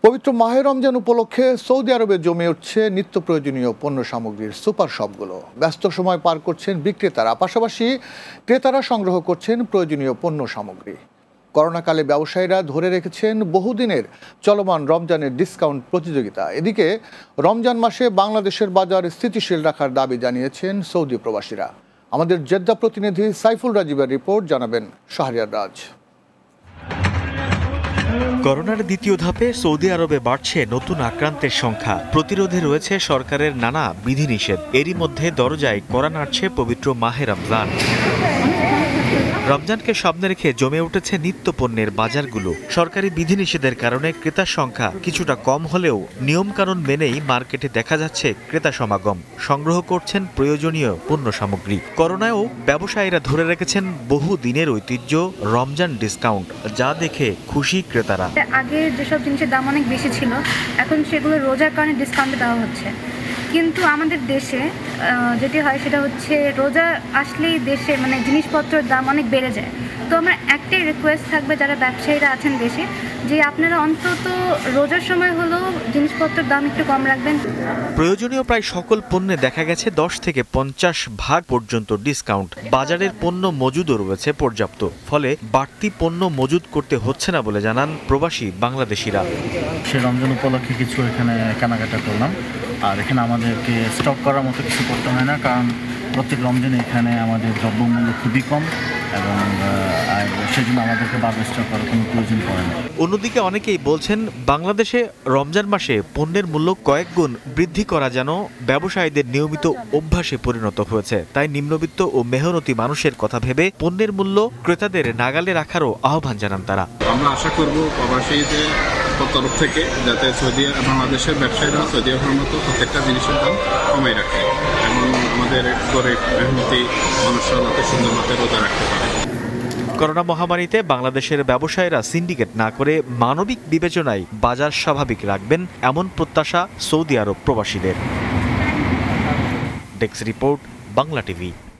পবিত্র মাহে রমজান উপলক্ষে সৌদি আরবে জমে উঠছে নিত্য প্রয়োজনীয় পণ্য সামগ্রীর সুপার শপগুলো। ব্যস্ত সময় পার করছেন বিক্রেতারা, পাশাপাশি ক্রেতারা সংগ্রহ করছেন প্রয়োজনীয় পণ্য সামগ্রী। করোনাকালে ব্যবসায়ীরা ধরে রেখেছেন বহুদিনের চলমান রমজানের ডিসকাউন্ট প্রতিযোগিতা। এদিকে রমজান মাসে বাংলাদেশের বাজার স্থিতিশীল রাখার দাবি জানিয়েছেন সৌদি প্রবাসীরা। আমাদের জেদ্দা প্রতিনিধি সাইফুল রাজীবের রিপোর্ট, জানাবেন শাহরিয়ার রাজ। করোনার দ্বিতীয় ধাপে সৌদি আরবে বাড়ছে নতুন আক্রান্তের সংখ্যা। প্রতিরোধে রয়েছে সরকারের নানা বিধিনিষেধ। এরই মধ্যে দরজায় কড়া নাড়ছে পবিত্র মাহে রমজান। রমজানকে সামনে রেখে জমে উঠেছে নিত্য পণ্যের বাজারগুলো। সরকারি বিধিনিষেধের কারণে ক্রেতার সংখ্যা কিছুটা কম হলেও নিয়মকানুন মেনেই মার্কেটে দেখা যাচ্ছে ক্রেতা সমাগম। সংগ্রহ করছেন প্রয়োজনীয় পণ্য সামগ্রী। করোনায়ও ব্যবসায়ীরা ধরে রেখেছেন বহু দিনের ঐতিহ্য রমজান ডিসকাউন্ট, যা দেখে খুশি ক্রেতারা। আগে যেসব জিনিসের দাম অনেক বেশি ছিল, এখন সেগুলো রোজার কারণে ডিসকাউন্টে দেওয়া হচ্ছে। কিন্তু আমাদের দেশে যেটি হয় সেটা হচ্ছে রোজা আসলেই দেশে জিনিসপত্রের দাম অনেক বেড়ে যায়। তো আমার একটাই রিকোয়েস্ট থাকবে যারা ব্যবসায়ীরা আছেন দেশে, যে আপনারা অন্তত রোজার সময় হলেও জিনিসপত্রের দাম একটু কম রাখবেন। প্রয়োজনীয় প্রায় সকল পণ্যে দেখা গেছে 10 থেকে 50% পর্যন্ত ডিসকাউন্ট। বাজারের পণ্য মজুদও রয়েছে পর্যাপ্ত, ফলে বাড়তি পণ্য মজুদ করতে হচ্ছে না বলে জানান প্রবাসী বাংলাদেশিরা। সে রমজান উপলক্ষে কিছু এখানে কেনাকাটা করলাম, আর এখানে আমাদেরকে স্টক করার মতো কিছু করতে হয় না, কারণ প্রত্যেক রমজানে এখানে আমাদের দ্রব্যমূল্য খুবই কম এবং সেজন্য আমাদেরকে বারবার স্টক করার কোনো প্রয়োজন পড়ে না। অন্যদিকে অনেকেই বলছেন বাংলাদেশে রমজান মাসে পণ্যের মূল্য কয়েক গুণ বৃদ্ধি করা যেন ব্যবসায়ীদের নিয়মিত অভ্যাসে পরিণত হয়েছে। তাই নিম্নবিত্ত ও মেহনতি মানুষের কথা ভেবে পণ্যের মূল্য ক্রেতাদের নাগালে রাখারও আহ্বান জানান তারা। আমরা আশা করব প্রবাসীদের তরফ থেকে যাতে বাংলাদেশের ব্যবসায়ীরা সৌদি আরবের মতো প্রত্যেকটা জিনিসের দাম কমাই রাখে এবং আমাদের গরিব মেহনতি মানুষরা যাতে সুন্দর মতো রোজা রাখতে পারে। করোনা মহামারীতে বাংলাদেশের ব্যবসায়ীরা সিন্ডিকেট না করে মানবিক বিবেচনায় বাজার স্বাভাবিক রাখবেন, এমন প্রত্যাশা সৌদি আরব প্রবাসীদের। Desk report, Bangla TV.